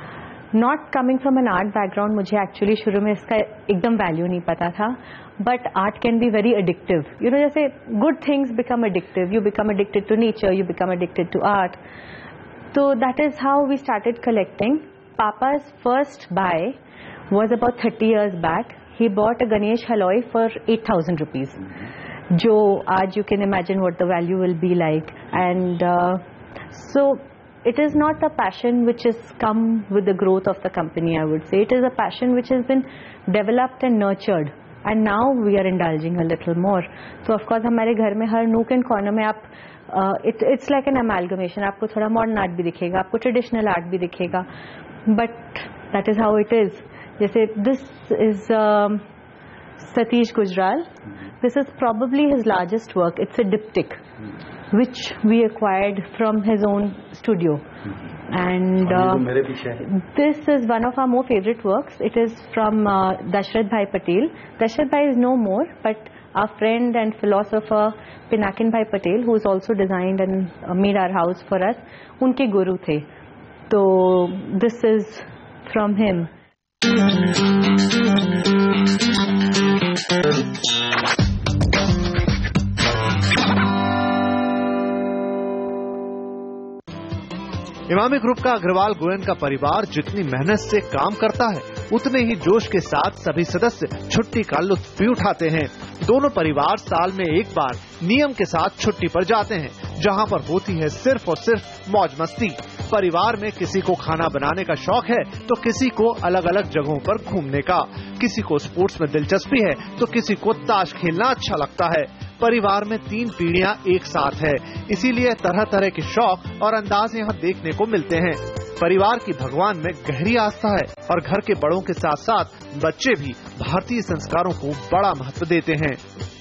not coming from an art background, मुझे एक्चुअली शुरू में इसका एकदम वैल्यू नहीं पता था. But art can be very addictive. You know, जैसे good things become addictive. You become addicted to nature. You become addicted to art. So that is how we started collecting. Papa's first buy was about thirty years back. He bought a Ganesh Haloi for eight thousand rupees. जो आज you can imagine what the value will be like. And uh, so it is not a passion which has come with the growth of the company, I would say. It is a passion which has been developed and nurtured. And now we are indulging a little more. So of course हमारे घर में हर nook and corner में आप uh, it, it's like an amalgamation. आपको थोड़ा modern art भी दिखेगा, आपको traditional art भी दिखेगा, but that is how it is. जैसे this is um, Satish Gujral. This is probably his largest work. It's a diptych, which we acquired from his own studio. And uh, this is one of our more favorite works. It is from uh, Dashrath Bhai Patel. Dashrath Bhai is no more, but our friend and philosopher Pinakin Bhai Patel, who has also designed and uh, made our house for us, उनके गुरु थे. So this is from him. Emami group का अग्रवाल गोयन का परिवार जितनी मेहनत से काम करता है, उतने ही जोश के साथ सभी सदस्य छुट्टी का लुत्फ भी उठाते हैं. दोनों परिवार साल में एक बार नियम के साथ छुट्टी पर जाते हैं, जहां पर होती है सिर्फ और सिर्फ मौज मस्ती. परिवार में किसी को खाना बनाने का शौक है तो किसी को अलग अलग जगहों पर घूमने का, किसी को स्पोर्ट्स में दिलचस्पी है तो किसी को ताश खेलना अच्छा लगता है. परिवार में तीन पीढ़ियां एक साथ है, इसीलिए तरह तरह के शौक और अंदाज यहाँ देखने को मिलते हैं. परिवार की भगवान में गहरी आस्था है और घर के बड़ों के साथ साथ बच्चे भी भारतीय संस्कारों को बड़ा महत्व देते हैं.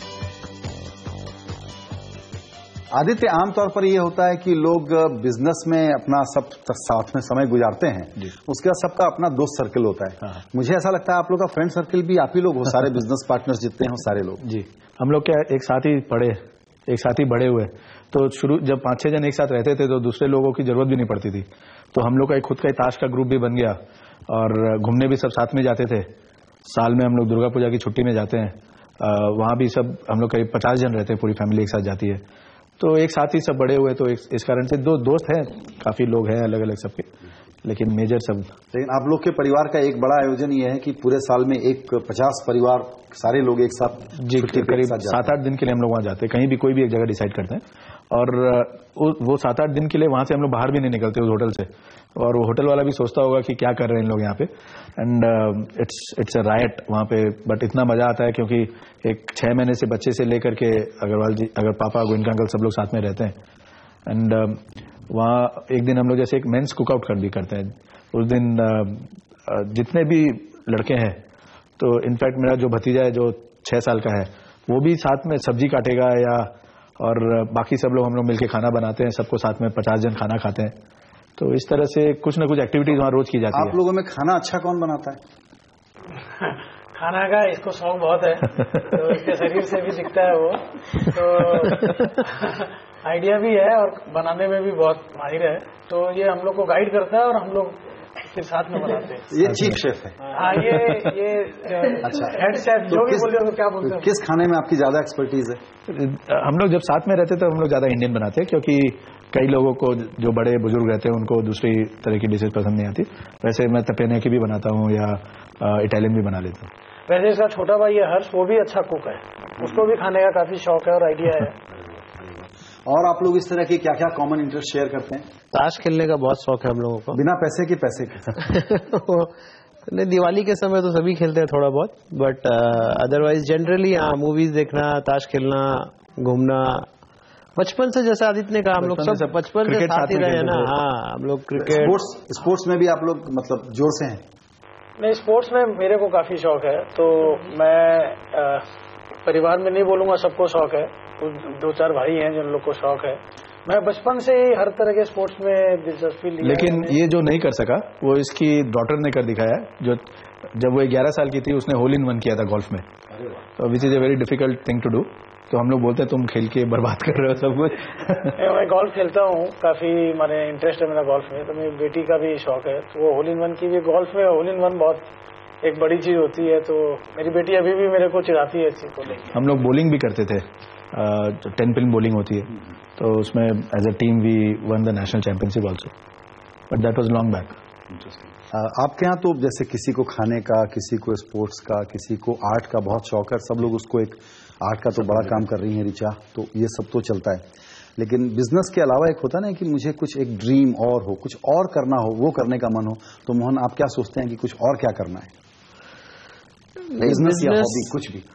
आदित्य, आमतौर पर ये होता है कि लोग बिजनेस में अपना सब साथ में समय गुजारते हैं, उसके बाद सबका अपना दोस्त सर्कल होता है. हाँ. मुझे ऐसा लगता है आप लोग का फ्रेंड सर्कल भी आप ही लोग हो, सारे बिजनेस पार्टनर्स जितने हैं सारे लोग. जी, हम लोग क्या एक साथ ही पढ़े, एक साथ ही बड़े हुए, तो शुरू जब पाँच छह जन एक साथ रहते थे तो दूसरे लोगों की जरूरत भी नहीं पड़ती थी। तो हम लोग का एक खुद का ही ताश का ग्रुप भी बन गया और घूमने भी सब साथ में जाते थे। साल में हम लोग दुर्गा पूजा की छुट्टी में जाते हैं, वहाँ भी सब हम लोग करीब पचास जन रहते हैं, पूरी फैमिली एक साथ जाती है। तो एक साथ ही सब बड़े हुए, तो इस कारण से दो दोस्त हैं, काफी लोग हैं अलग अलग सबके, लेकिन मेजर सब। लेकिन आप लोग के परिवार का एक बड़ा आयोजन ये है कि पूरे साल में एक पचास परिवार सारे लोग एक साथ जी करीब सात आठ दिन के लिए हम लोग वहाँ जाते हैं, कहीं भी कोई भी एक जगह डिसाइड करते हैं और वो सात आठ दिन के लिए वहां से हम लोग बाहर भी नहीं निकलते उस होटल से। और वो होटल वाला भी सोचता होगा कि क्या कर रहे हैं इन लोग यहाँ पे, and it's it's a right वहाँ पे। बट इतना मजा आता है क्योंकि एक छह महीने से बच्चे से लेकर के अग्रवाल जी, अगर पापा गोयनका अंकल सब लोग साथ में रहते हैं। एंड uh, वहाँ एक दिन हम लोग जैसे एक मेंस कुकआउट कर भी करते हैं। उस दिन uh, uh, जितने भी लड़के हैं, तो इनफैक्ट मेरा जो भतीजा है जो छह साल का है वो भी साथ में सब्जी काटेगा या, और बाकी सब लोग हम लोग मिलकर खाना बनाते हैं, सबको साथ में पचास जन खाना खाते हैं। तो इस तरह से कुछ ना कुछ एक्टिविटीज वहाँ रोज की जाती है। आप लोगों में खाना अच्छा कौन बनाता है? खाना का इसको शौक बहुत है, तो इसके शरीर से भी दिखता है वो, तो आइडिया भी है और बनाने में भी बहुत माहिर है। तो ये हम लोग को गाइड करता है और हम लोग फिर साथ में बनाते हैं। ये चीफ शेफ है? हाँ, ये ये अच्छा हेड शेफ जो भी बोल रहे हो, क्या बोलते हैं? किस खाने में आपकी ज्यादा एक्सपर्टीज है? हम लोग जब साथ में रहते तो हम लोग ज्यादा इंडियन बनाते हैं, क्योंकि कई लोगों को जो बड़े बुजुर्ग रहते हैं उनको दूसरी तरह की डिशेज पसंद नहीं आती। वैसे मैं तपेने की भी बनाता हूँ या इटालियन भी बना लेता हूँ। वैसे इसका छोटा भाई है हर्ष, वो भी अच्छा कुक है, उसको भी खाने का काफी शौक है और आइडिया है। और आप लोग इस तरह के क्या क्या कॉमन इंटरेस्ट शेयर करते हैं? ताश खेलने का बहुत शौक है हम लोगों को। बिना पैसे के पैसे के? नहीं, दिवाली के समय तो सभी खेलते हैं थोड़ा बहुत, बट अदरवाइज जनरली हाँ, मूवीज देखना, ताश खेलना, घूमना। बचपन से जैसे आदित्य ने कहा, हम लोग सब बचपन से साथ ही रहे हैं ना। हाँ, हम लोग क्रिकेट, स्पोर्ट्स स्पोर्ट्स में भी आप लोग मतलब जोर से हैं? नहीं, स्पोर्ट्स में मेरे को काफी शौक है, तो मैं आ, परिवार में नहीं बोलूंगा सबको शौक है, तो दो चार भाई हैं जिन लोग को शौक है। मैं बचपन से ही हर तरह के स्पोर्ट्स में दिलचस्पी ली। लेकिन ये जो नहीं कर सका वो इसकी डॉटर ने कर दिखाया, जो जब वो ग्यारह साल की थी उसने होल इन वन किया था गोल्फ में, which is a very difficult thing to do. तो हम लोग बोलते हैं तुम खेल के बर्बाद कर रहे हो सब कुछ। मैं गोल्फ खेलता हूँ, काफी माने इंटरेस्ट है मेरा गोल्फ में, तो मेरी बेटी का भी शौक है, तो वो होल इन वन की भी, गोल्फ में होल इन वन बहुत एक बड़ी चीज होती है। तो मेरी बेटी अभी भी मेरे को चिढ़ाती है इस चीज को लेकर। हम लोग बॉलिंग भी करते थे, जो टेन पिन बॉलिंग होती है, तो उसमें as a team we won the national championship also, but that was long back. आपके यहाँ तो जैसे किसी को खाने का, किसी को स्पोर्ट्स का, किसी को आर्ट का बहुत शौक है, सब लोग उसको एक आर्ट का तो बड़ा काम कर रही है ऋचा, तो ये सब तो चलता है। लेकिन बिजनेस के अलावा एक होता है ना कि मुझे कुछ एक ड्रीम और हो, कुछ और करना हो, वो करने का मन हो, तो मोहन आप क्या सोचते हैं कि कुछ और क्या करना है? बिजनेस या हॉबी, कुछ भी?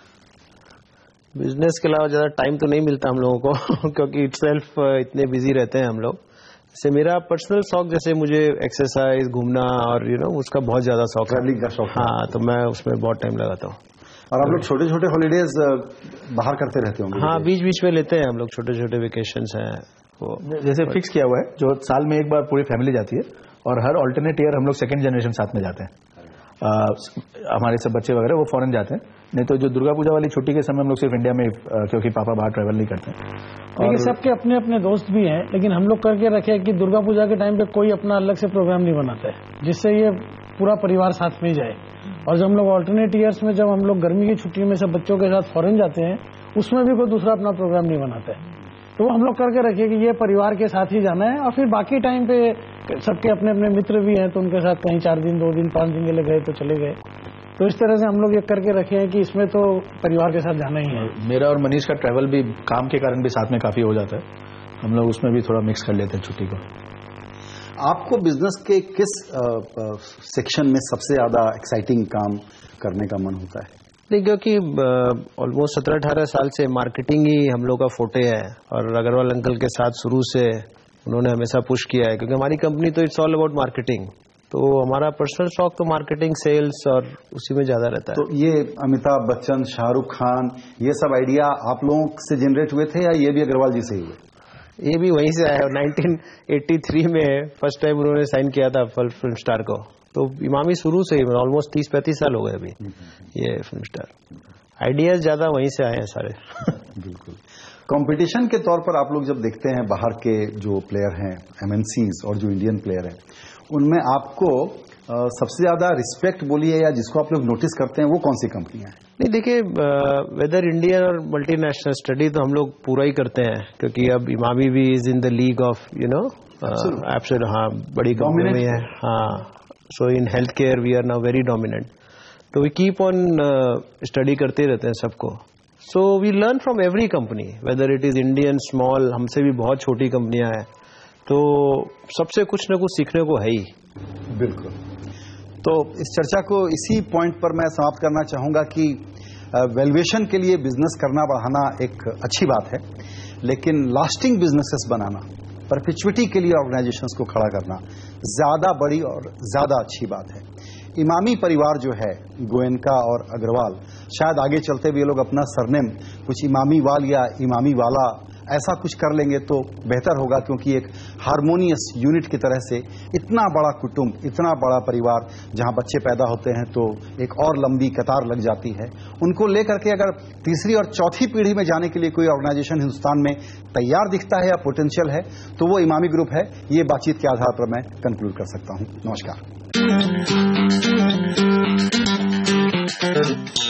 बिजनेस के अलावा ज्यादा टाइम तो नहीं मिलता हम लोगों को क्योंकि इटसेल्फ इतने बिजी रहते हैं हम लोग। जैसे मेरा पर्सनल शौक, जैसे मुझे एक्सरसाइज, घूमना और यू नो उसका बहुत ज्यादा शौक है, ट्रैवलिंग का शौक। हाँ, तो मैं उसमें बहुत टाइम लगाता हूँ। और आप लोग छोटे छोटे हॉलीडेज बाहर करते रहते होंगे? हाँ, बीच बीच में लेते हैं हम लोग, छोटे छोटे वेकेशंस हैं वो। जैसे फिक्स किया हुआ है, जो साल में एक बार पूरी फैमिली जाती है, और हर ऑल्टरनेट ईयर हम लोग सेकंड जनरेशन साथ में जाते हैं। आ, हमारे सब बच्चे वगैरह वो फॉरेन जाते हैं, नहीं तो जो दुर्गा पूजा वाली छुट्टी के समय हम लोग सिर्फ इंडिया में, क्योंकि पापा बाहर ट्रैवल नहीं करते हैं। लेकिन सबके अपने अपने दोस्त भी हैं, लेकिन हम लोग करके रखे कि दुर्गा पूजा के टाइम पे कोई अपना अलग से प्रोग्राम नहीं बनाता है, जिससे ये पूरा परिवार साथ में ही जाए। और जब हम लोग ऑल्टरनेट ईयर्स में, जब हम लोग गर्मी की छुट्टी में सब बच्चों के साथ फॉरेन जाते हैं, उसमें भी कोई दूसरा अपना प्रोग्राम नहीं बनाता है। तो हम लोग करके रखिए कि ये परिवार के साथ ही जाना है, और फिर बाकी टाइम पे सबके अपने अपने मित्र भी हैं, तो उनके साथ कहीं चार दिन, दो दिन, पांच दिन के लिए गए तो चले गए। तो इस तरह से हम लोग ये करके रखे हैं कि इसमें तो परिवार के साथ जाना ही है। मेरा और मनीष का ट्रैवल भी काम के कारण भी साथ में काफी हो जाता है, हम लोग उसमें भी थोड़ा मिक्स कर लेते हैं छुट्टी को। आपको बिजनेस के किस सेक्शन में सबसे ज्यादा एक्साइटिंग काम करने का मन होता है? नहीं, क्योंकि ऑलमोस्ट सत्रह अठारह साल से मार्केटिंग ही हम लोग का फोटे है, और अग्रवाल अंकल के साथ शुरू से उन्होंने हमेशा पुश किया है, क्योंकि हमारी कंपनी तो इट्स ऑल अबाउट मार्केटिंग। तो हमारा पर्सनल शौक तो मार्केटिंग, सेल्स और उसी में ज्यादा रहता है। तो ये अमिताभ बच्चन, शाहरुख खान, ये सब आइडिया आप लोगों से जनरेट हुए थे या ये भी अग्रवाल जी से ही हुए? ये भी वहीं से आया। नाइनटीन एटी थ्री में फर्स्ट टाइम उन्होंने साइन किया था फिल्म स्टार को, तो इमामी शुरू से ही, ऑलमोस्ट तीस पैंतीस साल हो गए अभी ये फिल्म स्टार। आइडियाज ज्यादा वहीं से आए हैं सारे। बिल्कुल। कंपटीशन के तौर पर आप लोग जब देखते हैं बाहर के जो प्लेयर हैं एमएनसीज और जो इंडियन प्लेयर हैं, उनमें आपको आ, सबसे ज्यादा रिस्पेक्ट बोलिए या जिसको आप लोग नोटिस करते हैं वो कौन सी कंपनियां हैं? नहीं, देखिए, वेदर इंडियन और मल्टीनेशनल स्टडी तो हम लोग पूरा ही करते हैं, क्योंकि अब इमामी भी is in the league of you know absolute, हाँ, बड़ी कंपनी में है, हाँ. So in health care we are now very dominant, तो वी कीप ऑन स्टडी करते रहते हैं सबको. So we learn from every company, whether it is Indian, small, हमसे भी बहुत छोटी कंपनियां हैं, तो सबसे कुछ न कुछ सीखने को है ही. बिल्कुल. तो इस चर्चा को इसी पॉइंट पर मैं समाप्त करना चाहूंगा कि वैल्यूएशन के लिए बिजनेस करना बढ़ाना एक अच्छी बात है, लेकिन लास्टिंग बिजनेसेस बनाना, परपिचुइटी के लिए ऑर्गेनाइजेशंस को खड़ा करना ज्यादा बड़ी और ज्यादा अच्छी बात है. इमामी परिवार जो है, गोयनका और अग्रवाल, शायद आगे चलते हुए लोग अपना सरनेम कुछ इमामी वाल या इमामी वाला ऐसा कुछ कर लेंगे तो बेहतर होगा, क्योंकि एक हार्मोनियस यूनिट की तरह से इतना बड़ा कुटुंब, इतना बड़ा परिवार जहां बच्चे पैदा होते हैं तो एक और लंबी कतार लग जाती है. उनको लेकर के अगर तीसरी और चौथी पीढ़ी में जाने के लिए कोई ऑर्गेनाइजेशन हिंदुस्तान में तैयार दिखता है या पोटेंशियल है तो वो इमामी ग्रुप है. ये बातचीत के आधार पर मैं कंक्लूड कर सकता हूं. नमस्कार.